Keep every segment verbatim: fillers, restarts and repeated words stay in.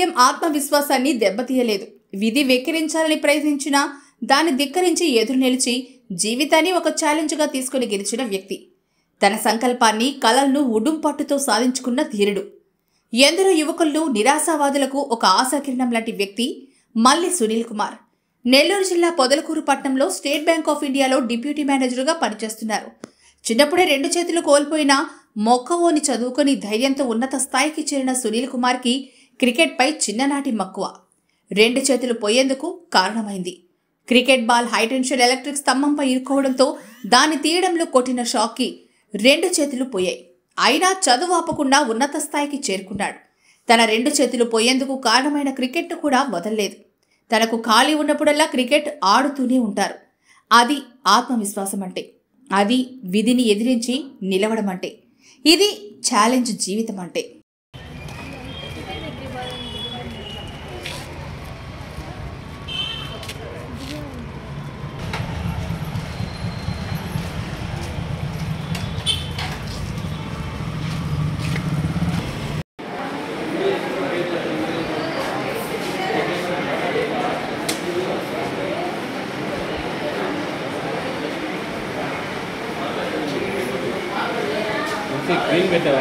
వైఫల్యం ఆత్మవిశ్వాసాన్ని దెబ్బతీయలేదు. విధి వెక్కిరించాలని ప్రయత్నించినా దాన్ని ధిక్కరించి ఎదురు నిలిచి జీవితాన్ని ఒక ఛాలెంజ్గా తీసుకుని గెలిచిన వ్యక్తి. తన సంకల్పాన్ని, కలలను ఉడుంపట్టుతో సాధించుకున్న ధీరుడు. ఎందరో యువకులు, నిరాశావాదులకు ఒక ఆశాకిరణం లాంటి వ్యక్తి మల్లి సునీల్ కుమార్. నెల్లూరు జిల్లా పొదలకూరు పట్టణంలో స్టేట్ బ్యాంక్ ఆఫ్ ఇండియాలో డిప్యూటీ మేనేజర్గా పనిచేస్తున్నారు. చిన్నప్పుడే రెండు చేతులు కోల్పోయినా మొక్కవోని చదువుకొని ధైర్యంతో ఉన్నత స్థాయికి చేరిన సునీల్ కుమార్కి క్రికెట్పై చిన్ననాటి మక్కువ రెండు చేతులు పోయేందుకు కారణమైంది. క్రికెట్ బాల్ హైటెన్షన్ ఎలక్ట్రిక్ స్తంభంపై ఇరుక్కోవడంతో దాన్ని తీయడంలో కొట్టిన షాక్కి రెండు చేతులు పోయాయి. అయినా చదువు ఆపకుండా ఉన్నత స్థాయికి చేరుకున్నాడు. తన రెండు చేతులు పోయేందుకు కారణమైన క్రికెట్ను కూడా వదలలేదు. తనకు ఖాళీ ఉన్నప్పుడల్లా క్రికెట్ ఆడుతూనే ఉంటారు. అది ఆత్మవిశ్వాసం అంటే. అది విధిని ఎదిరించి నిలవడం అంటే. ఇది ఛాలెంజ్ జీవితం అంటే. ग्रीन बेटा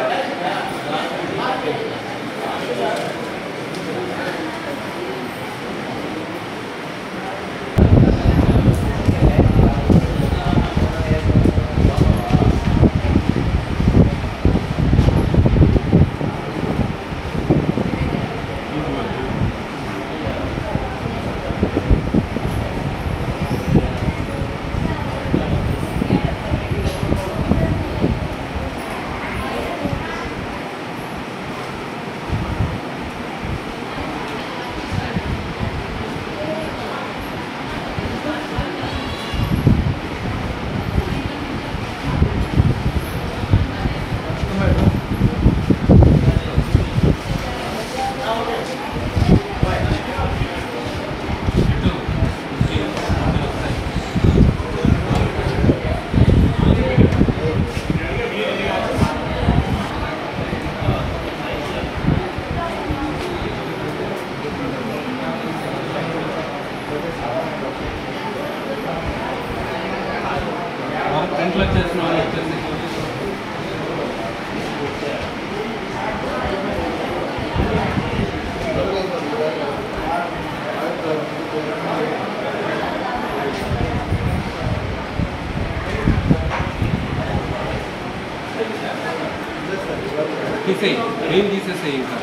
తీసేయి గ్రీన్ తీసేసేయి ఇంకా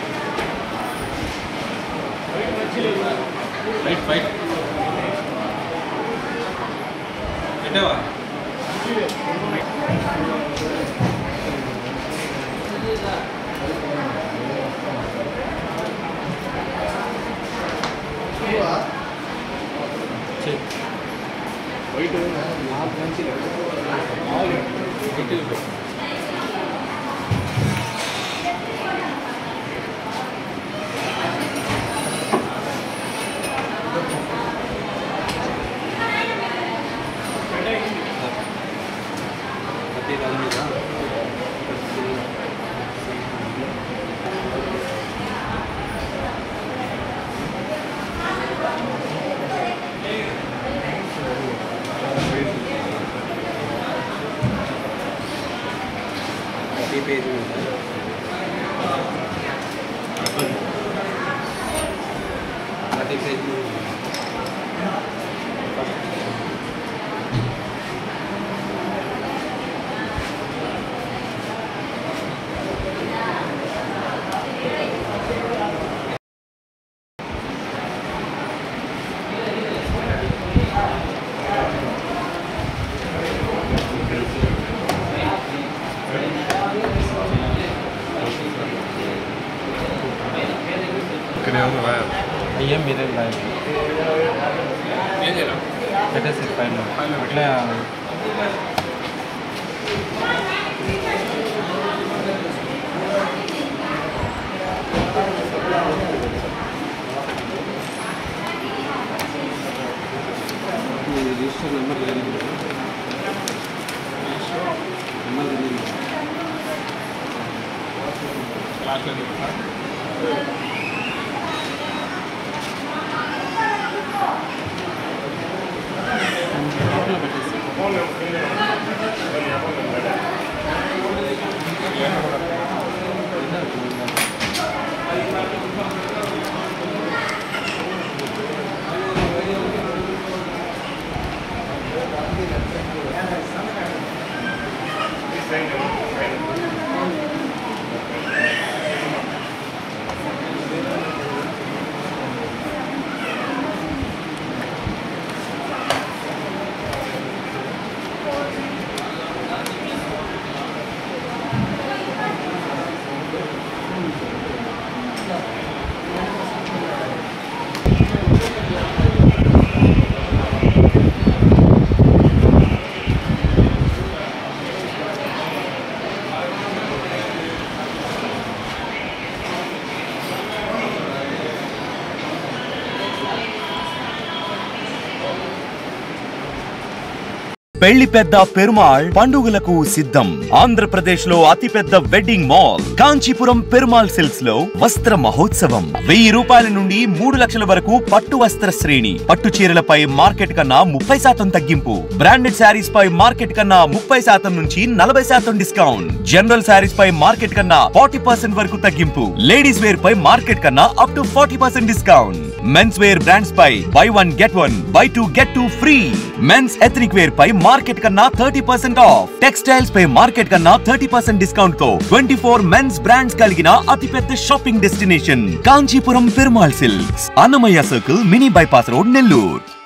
రైట్ ఫైట్ పెట్టావా వైట్ నాలుగు నుంచి ఆల్ ఇటు पेज में पेज में ये मेरे लाइफ बेटे से फाइनल એટલે रजिस्टर नंबर ले लीजिए नंबर ले लीजिए क्लास में పెళ్లి పెద్ద పెరుమాళ్ పండుగలకు సిద్ధం. ఆంధ్రప్రదేశ్ లో అతిపెద్ద wedding mall Kanchipuram Perumal silks లో వస్త్ర మహోత్సవం. వెయ్యి రూపాయల నుండి మూడు లక్షల వరకు పట్టు వస్త్ర శ్రేణి. పట్టు చీరలపై మార్కెట్ కన్నా ముప్పై శాతం తగ్గింపు. బ్రాండెడ్ శారీస్ పై మార్కెట్ కన్నా ముప్పై శాతం నుంచి నలభై శాతం డిస్కౌంట్. జనరల్ శారీస్ పై మార్కెట్ కన్నా ఫార్టీ పర్సెంట్ వరకు తగ్గింపు. లేడీస్ వేర్ పై మార్కెట్ కన్నా up to forty percent discount. Men's wear brands పై buy one get one, buy two get two free. Men's ethnic wear పై మార్కెట్ కన్నా థర్టీ పర్సెంట్ ఆఫ్. టెక్స్టైల్స్ పై market కన్నా thirty percent discount తో twenty four men's brands కలిగిన అతిపెద్ద shopping destination Kanchipuram Perumal Silks, Annamayya circle, mini bypass road, Nellore.